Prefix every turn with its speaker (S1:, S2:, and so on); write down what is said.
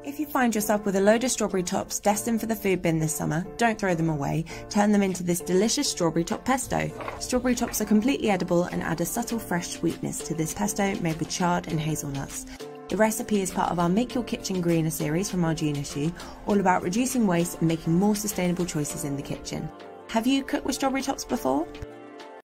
S1: If you find yourself with a load of strawberry tops destined for the food bin this summer, don't throw them away, turn them into this delicious strawberry top pesto. Strawberry tops are completely edible and add a subtle fresh sweetness to this pesto made with chard and hazelnuts. The recipe is part of our Make Your Kitchen Greener series from our June issue, all about reducing waste and making more sustainable choices in the kitchen. Have you cooked with strawberry tops before?